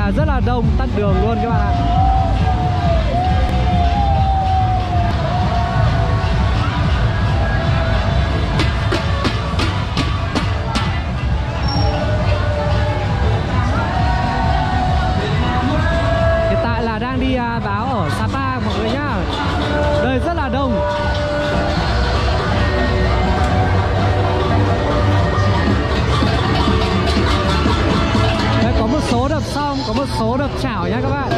là rất là đông, tắt đường luôn các bạn ạ. Hiện tại là đang đi báo ở Sapa mọi người nhá. Đây rất là đông. Đây có một số đập xong, có một số đập chảo nhá các bạn.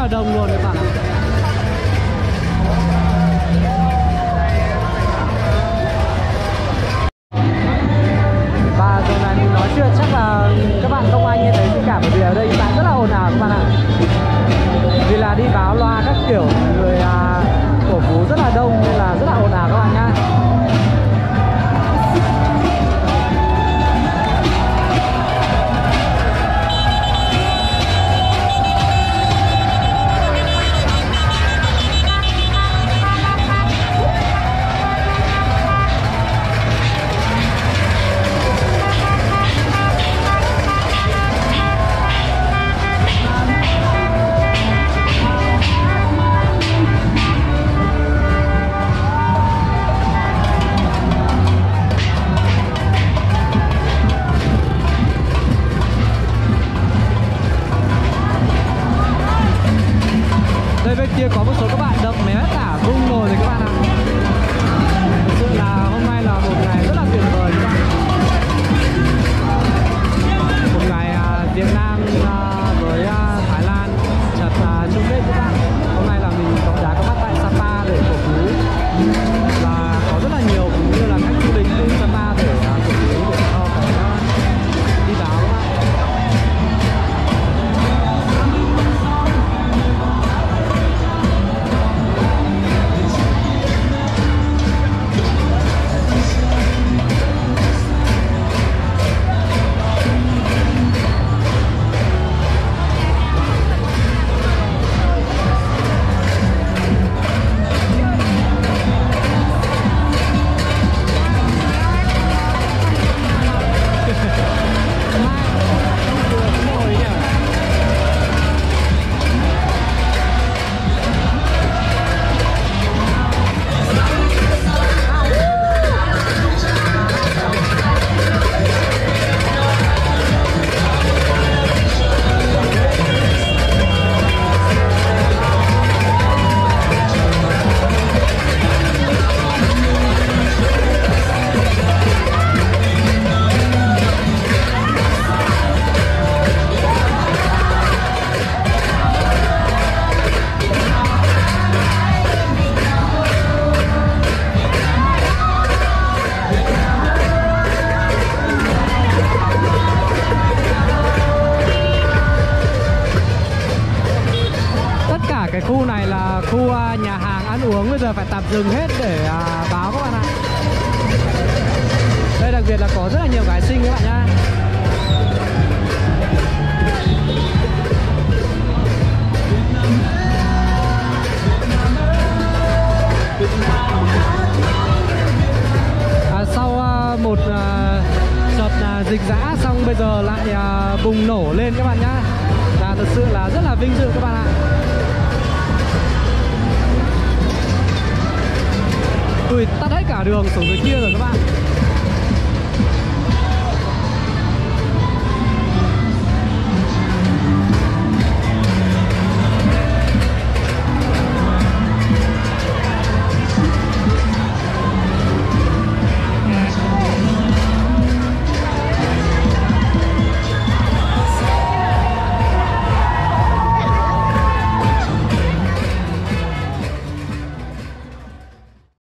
là đông luôn các bạn ạ. Và giờ này mình nói chuyện chắc là các bạn không ai nghe thấy gì cả, bởi vì ở đây các bạn rất là ồn ào các bạn ạ. Vì là đi báo loa các kiểu, người cổ vũ rất là đông nên là rất là ồn ào các bạn nhá. Bên kia có một số các bạn đậm mé cả vung rồi các bạn ạ. Thực sự là hôm nay là một ngày rất là tuyệt vời các bạn. Một ngày Việt Nam với Thái Lan chặt chung kết các bạn. Hôm nay là mình đã có mặt tại Sapa để cổ vũ, và có rất là nhiều cũng như là khách du lịch đến Sapa để cổ vũ để cho cái đi báo các bạn. Cái khu này là khu nhà hàng ăn uống, bây giờ phải tạm dừng hết để báo các bạn ạ. Đây đặc biệt là có rất là nhiều gái xinh các bạn nhá. Sau một đợt dịch dã xong bây giờ lại bùng nổ lên các bạn nhá. Và thật sự là rất là vinh dự các bạn ạ. Ui, tắt hết cả đường xuống dưới kia rồi các bạn.